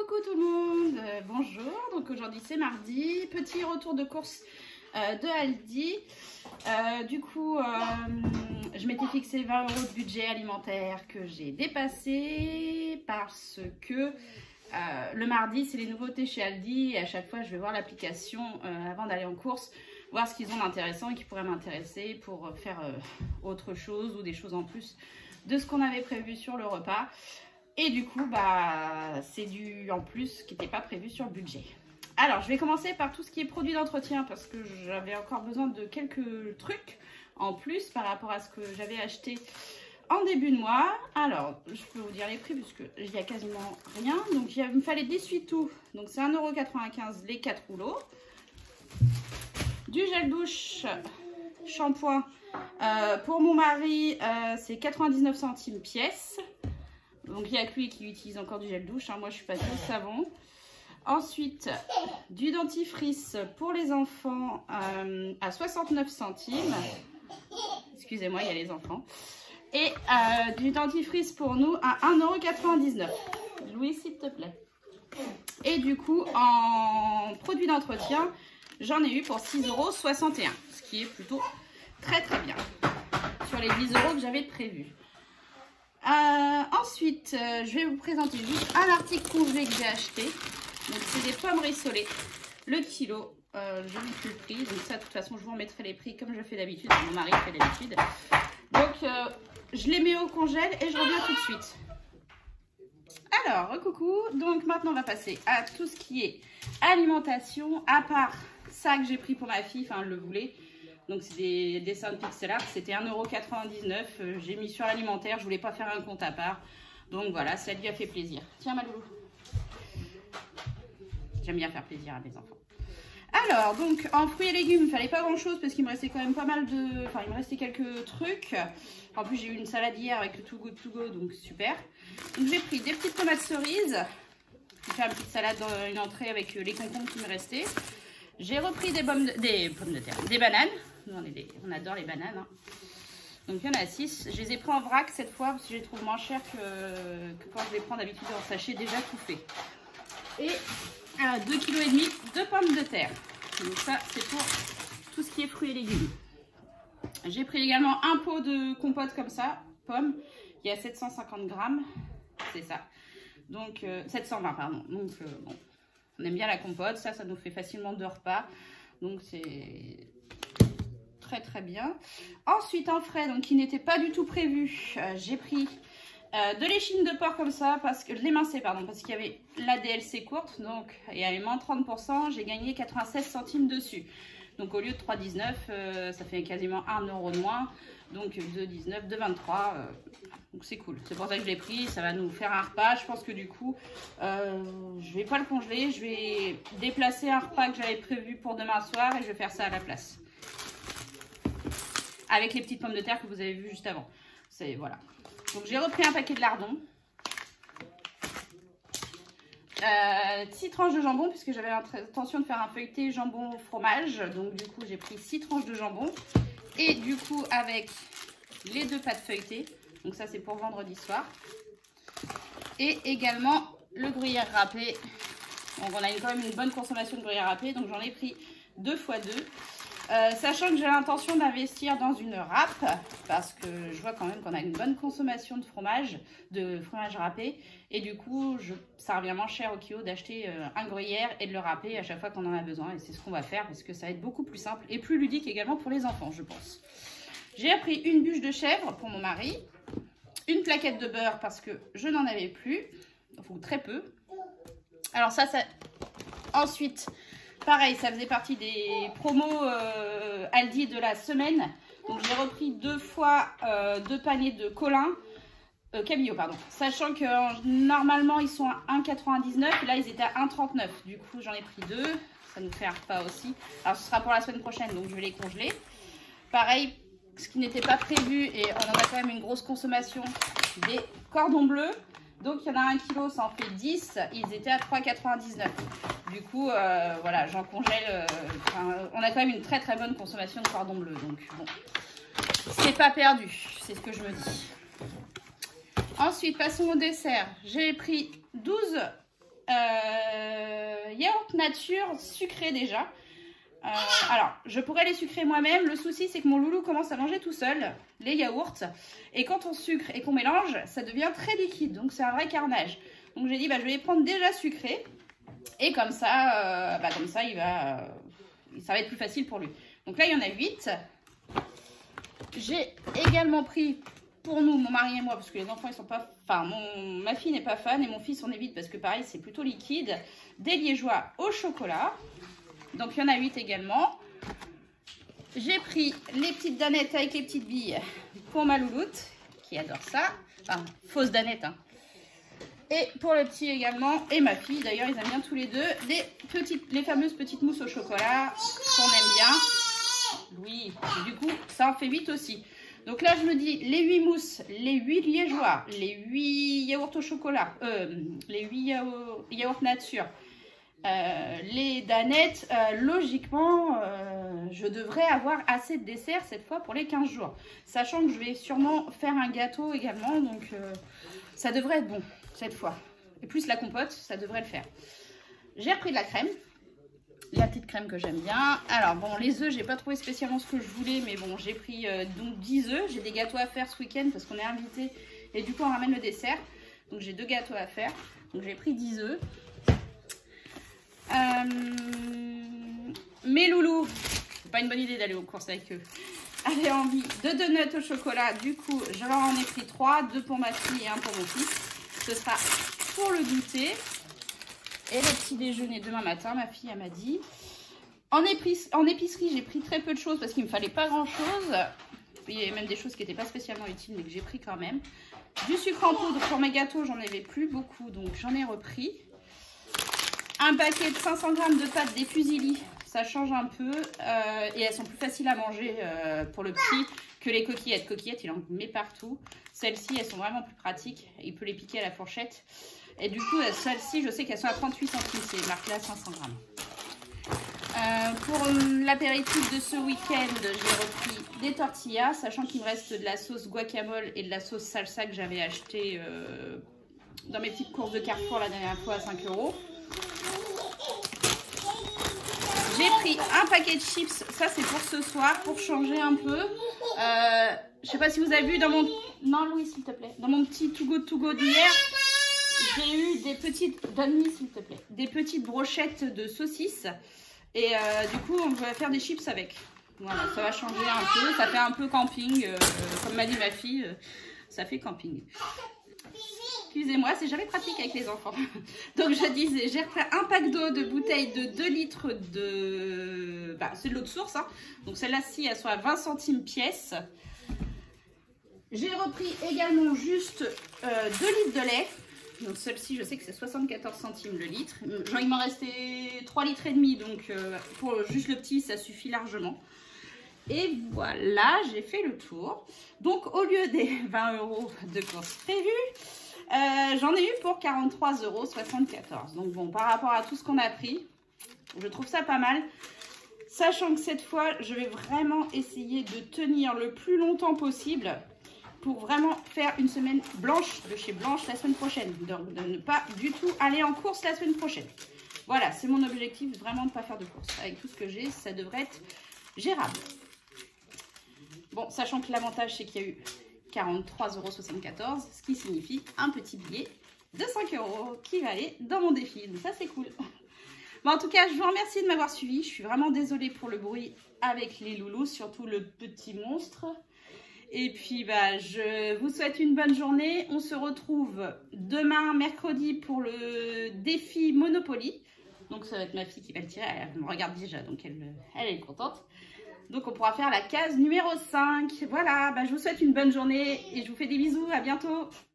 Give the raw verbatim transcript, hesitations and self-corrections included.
Coucou tout le monde, euh, bonjour. Donc aujourd'hui c'est mardi, petit retour de course euh, de Aldi. Euh, du coup, euh, je m'étais fixé vingt euros de budget alimentaire que j'ai dépassé parce que euh, le mardi c'est les nouveautés chez Aldi et à chaque fois je vais voir l'application euh, avant d'aller en course, voir ce qu'ils ont d'intéressant et qui pourrait m'intéresser pour faire euh, autre chose ou des choses en plus de ce qu'on avait prévu sur le repas. Et du coup, bah, c'est du en plus qui n'était pas prévu sur le budget. Alors, je vais commencer par tout ce qui est produits d'entretien parce que j'avais encore besoin de quelques trucs en plus par rapport à ce que j'avais acheté en début de mois. Alors, je peux vous dire les prix puisque il n'y a quasiment rien. Donc, il me fallait d'essuie-tout. Donc, c'est un euro quatre-vingt-quinze les quatre rouleaux. Du gel douche shampoing euh, pour mon mari, euh, c'est quatre-vingt-dix-neuf centimes pièce. Donc il n'y a que lui qui utilise encore du gel douche, hein. Moi je suis passée au savon. Ensuite, du dentifrice pour les enfants euh, à soixante-neuf centimes. Excusez-moi, il y a les enfants. Et euh, du dentifrice pour nous à un euro quatre-vingt-dix-neuf. Louis, s'il te plaît. Et du coup, en produits d'entretien, j'en ai eu pour six euros soixante et un. Ce qui est plutôt très très bien. Sur les dix euros que j'avais prévus. Euh, ensuite, euh, je vais vous présenter juste un article congelé que j'ai acheté. Donc, c'est des pommes rissolées. Le kilo, euh, je n'ai plus le prix. Donc, ça, de toute façon, je vous remettrai les prix comme je fais d'habitude. Mon mari fait d'habitude. Donc, euh, je les mets au congèle et je reviens tout de suite. Alors, coucou. Donc, maintenant, on va passer à tout ce qui est alimentation. À part ça que j'ai pris pour ma fille, enfin, elle le voulait. Donc, c'est des dessins de pixel art. C'était un euro quatre-vingt-dix-neuf. Euh, j'ai mis sur l'alimentaire. Je voulais pas faire un compte à part. Donc, voilà, ça lui a fait plaisir. Tiens, ma loulou. J'aime bien faire plaisir à mes enfants. Alors, donc, en fruits et légumes, il ne fallait pas grand-chose parce qu'il me restait quand même pas mal de... Enfin, il me restait quelques trucs. En plus, j'ai eu une salade hier avec le Too Good To Go, donc super. Donc, j'ai pris des petites tomates cerises. J'ai fait une petite salade, dans une entrée avec les concombres qui me restaient. J'ai repris des pommes de, des pommes de terre, des bananes. Nous, on, est des, on adore les bananes. Hein. Donc, il y en a six. Je les ai pris en vrac cette fois parce que je les trouve moins chers que, que quand je les prends d'habitude en sachet déjà tout fait. Et euh, deux virgule cinq kilos de pommes de terre. Donc, ça, c'est pour tout ce qui est fruits et légumes. J'ai pris également un pot de compote comme ça, pommes. Il y a sept cent cinquante grammes. C'est ça. Donc, euh, sept cent vingt, pardon. Donc, euh, bon. On aime bien la compote. Ça, ça nous fait facilement deux repas. Donc, c'est... très très bien. Ensuite, en frais, donc qui n'était pas du tout prévu, euh, j'ai pris euh, de l'échine de porc comme ça, parce que l'émincé, pardon, parce qu'il y avait la D L C courte, donc il y avait moins trente pour cent, j'ai gagné quatre-vingt-seize centimes dessus. Donc au lieu de trois dix-neuf, euh, ça fait quasiment un euro de moins, donc deux dix-neuf, deux vingt-trois, euh, donc c'est cool. C'est pour ça que je l'ai pris, ça va nous faire un repas. Je pense que du coup, euh, je vais pas le congeler, je vais déplacer un repas que j'avais prévu pour demain soir et je vais faire ça à la place. Avec les petites pommes de terre que vous avez vues juste avant. C'est voilà. Donc j'ai repris un paquet de lardons. Euh, six tranches de jambon, puisque j'avais l'intention de faire un feuilleté jambon fromage. Donc du coup j'ai pris six tranches de jambon. Et du coup avec les deux pâtes feuilletées. Donc ça c'est pour vendredi soir. Et également le gruyère râpé. Donc on a quand même une bonne consommation de gruyère râpé. Donc j'en ai pris deux fois deux. Euh, sachant que j'ai l'intention d'investir dans une râpe parce que je vois quand même qu'on a une bonne consommation de fromage, de fromage râpé et du coup je, ça revient moins cher au kilo d'acheter euh, un gruyère et de le râper à chaque fois qu'on en a besoin et c'est ce qu'on va faire parce que ça va être beaucoup plus simple et plus ludique également pour les enfants je pense. J'ai appris une bûche de chèvre pour mon mari, une plaquette de beurre parce que je n'en avais plus, ou très peu. Alors ça, ça... ensuite... Pareil, ça faisait partie des promos euh, Aldi de la semaine. Donc, j'ai repris deux fois euh, deux paniers de Colin, euh, Camillo, pardon. Sachant que euh, normalement, ils sont à un quatre-vingt-dix-neuf. Là, ils étaient à un trente-neuf. Du coup, j'en ai pris deux. Ça nous fait un repas aussi. Alors, ce sera pour la semaine prochaine, donc je vais les congeler. Pareil, ce qui n'était pas prévu, et on en a quand même une grosse consommation, des cordons bleus. Donc, il y en a un kilo, ça en fait dix. Ils étaient à trois quatre-vingt-dix-neuf. Du coup, euh, voilà, j'en congèle. Euh, on a quand même une très très bonne consommation de cordon bleu. Donc, bon, c'est pas perdu. C'est ce que je me dis. Ensuite, passons au dessert. J'ai pris douze euh, yaourt nature sucré déjà. Euh, alors, je pourrais les sucrer moi-même. Le souci, c'est que mon loulou commence à manger tout seul les yaourts. Et quand on sucre et qu'on mélange, ça devient très liquide. Donc, c'est un vrai carnage. Donc, j'ai dit, bah, je vais les prendre déjà sucrés. Et comme ça, euh, bah, comme ça, il va, euh, ça va être plus facile pour lui. Donc là, il y en a huit. J'ai également pris pour nous, mon mari et moi, parce que les enfants, ils sont pas... Enfin, mon, ma fille n'est pas fan et mon fils en évite parce que pareil, c'est plutôt liquide. Des liégeois au chocolat. Donc, il y en a huit également. J'ai pris les petites danettes avec les petites billes pour ma louloute, qui adore ça. Enfin, fausse danette, hein. Et pour le petit également, et ma fille, d'ailleurs, ils aiment bien tous les deux, des petites, les fameuses petites mousses au chocolat qu'on aime bien. Oui, et du coup, ça en fait huit aussi. Donc là, je me dis, les huit mousses, les huit liégeois, les huit yaourts au chocolat, euh, les huit yaourts, yaourts nature, euh, les danettes, euh, logiquement, euh, je devrais avoir assez de dessert cette fois pour les quinze jours. Sachant que je vais sûrement faire un gâteau également, donc euh, ça devrait être bon cette fois. Et plus la compote, ça devrait le faire. J'ai repris de la crème. La petite crème que j'aime bien. Alors bon, les œufs, j'ai pas trouvé spécialement ce que je voulais, mais bon, j'ai pris euh, donc dix œufs. J'ai des gâteaux à faire ce week-end parce qu'on est invité et du coup on ramène le dessert. Donc j'ai deux gâteaux à faire. Donc j'ai pris dix œufs. Euh, mes loulous, c'est pas une bonne idée d'aller aux courses avec eux, avaient envie de donuts au chocolat. Du coup, je leur en ai pris trois, deux pour ma fille et un pour mon fils. Ce sera pour le goûter. Et le petit déjeuner demain matin, ma fille elle m'a dit. En, épice, en épicerie, j'ai pris très peu de choses parce qu'il ne me fallait pas grand chose. Il y a même des choses qui n'étaient pas spécialement utiles, mais que j'ai pris quand même. Du sucre en poudre pour mes gâteaux, j'en avais plus beaucoup, donc j'en ai repris. Un paquet de cinq cents grammes de pâtes des Fusilli, ça change un peu. Euh, et elles sont plus faciles à manger euh, pour le petit que les coquillettes. Coquillettes, il en met partout. Celles-ci, elles sont vraiment plus pratiques. Il peut les piquer à la fourchette. Et du coup, celles-ci, je sais qu'elles sont à trente-huit centimes. C'est marqué à cinq cents grammes. Euh, pour l'apéritif de ce week-end, j'ai repris des tortillas, sachant qu'il me reste de la sauce guacamole et de la sauce salsa que j'avais acheté euh, dans mes petites courses de Carrefour la dernière fois à cinq euros. J'ai pris un paquet de chips, ça c'est pour ce soir, pour changer un peu. Euh, je sais pas si vous avez vu dans mon... Non Louis s'il te plaît. Dans mon petit to go to go d'hier, j'ai eu des petites... Donne-moi s'il te plaît. Des petites brochettes de saucisses. Et euh, du coup on va faire des chips avec. Voilà, ça va changer un peu. Ça fait un peu camping. Euh, comme m'a dit ma fille, euh, ça fait camping. Excusez-moi, c'est jamais pratique avec les enfants. Donc je disais, j'ai repris un pack d'eau de bouteille de deux litres de... Bah, c'est de l'eau de source. Hein. Donc celle-là-ci, elle soit à vingt centimes pièce. J'ai repris également juste euh, deux litres de lait. Donc celle-ci, je sais que c'est soixante-quatorze centimes le litre. Genre, il m'en restait trois litres et demi. Donc euh, pour juste le petit, ça suffit largement. Et voilà, j'ai fait le tour. Donc au lieu des vingt euros de courses prévues, Euh, j'en ai eu pour quarante-trois euros soixante-quatorze. Donc bon, par rapport à tout ce qu'on a pris, je trouve ça pas mal. Sachant que cette fois, je vais vraiment essayer de tenir le plus longtemps possible pour vraiment faire une semaine blanche de chez Blanche la semaine prochaine. Donc de ne pas du tout aller en course la semaine prochaine. Voilà, c'est mon objectif, vraiment de ne pas faire de course. Avec tout ce que j'ai, ça devrait être gérable. Bon, sachant que l'avantage, c'est qu'il y a eu quarante-trois euros soixante-quatorze, ce qui signifie un petit billet de cinq euros qui va aller dans mon défi. Donc ça, c'est cool. Bon, en tout cas, je vous remercie de m'avoir suivi. Je suis vraiment désolée pour le bruit avec les loulous, surtout le petit monstre. Et puis, bah, je vous souhaite une bonne journée. On se retrouve demain, mercredi, pour le défi Monopoly. Donc, ça va être ma fille qui va le tirer. Elle me regarde déjà, donc elle, elle est contente. Donc, on pourra faire la case numéro cinq. Voilà, bah, je vous souhaite une bonne journée et je vous fais des bisous. À bientôt.